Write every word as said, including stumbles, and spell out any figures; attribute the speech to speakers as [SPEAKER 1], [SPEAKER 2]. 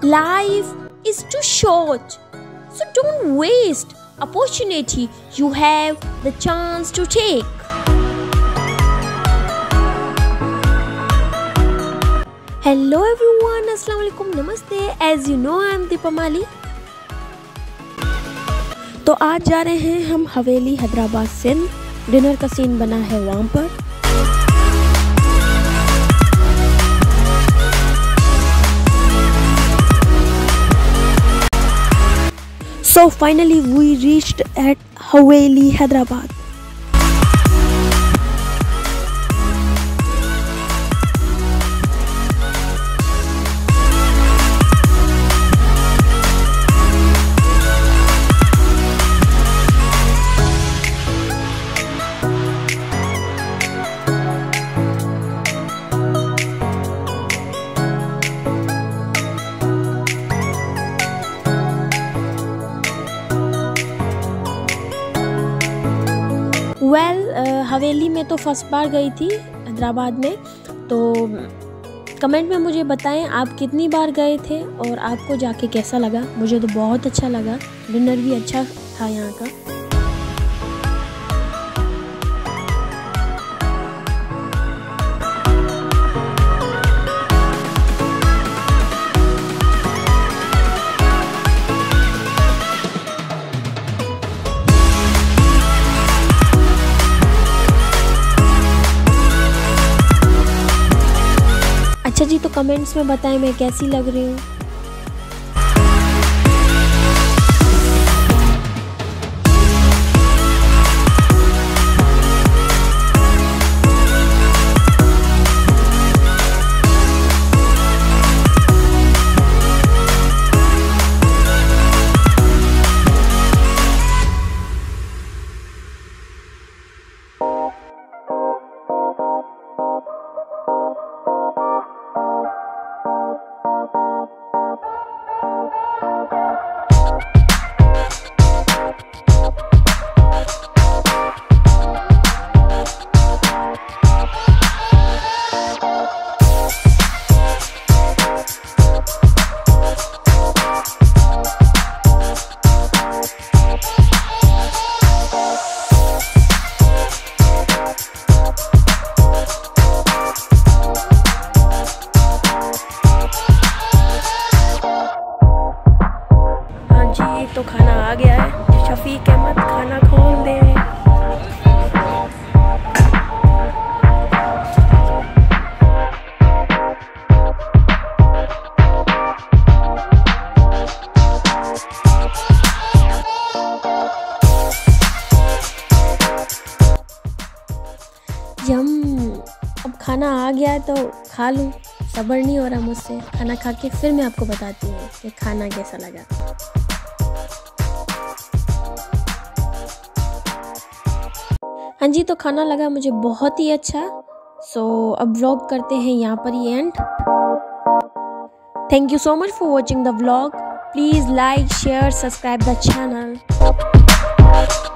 [SPEAKER 1] Life is too short, so don't waste opportunity you have the chance to take. Hello everyone, Assalamu alaikum, Namaste. As you know, I am Deepamali. तो आज जा रहे हैं हम Haveli Hyderabad Sindh. Dinner का scene बना है वहाँ पर। So finally we reached at Haveli, Hyderabad. Well well, uh, हवेली में तो फर्स्ट बार गई थी हैदराबाद में। तो कमेंट में मुझे बताएं आप कितनी बार गए थे और आपको जाके कैसा लगा। मुझे तो बहुत अच्छा लगा, डिनर भी अच्छा था यहाँ का। अच्छा जी, तो कमेंट्स में बताएं मैं कैसी लग रही हूँ। तो खाना आ गया है। शफीक अहमद खाना खोल दे। यम, अब खाना आ गया है तो खा लूँ। सब्र नहीं हो रहा मुझसे। खाना खा के फिर मैं आपको बताती हूँ कि खाना कैसा लगा। हाँ जी, तो खाना लगा मुझे बहुत ही अच्छा। सो अब व्लॉग करते हैं यहाँ पर ही end. Thank you so much for watching the vlog. Please like share subscribe the channel.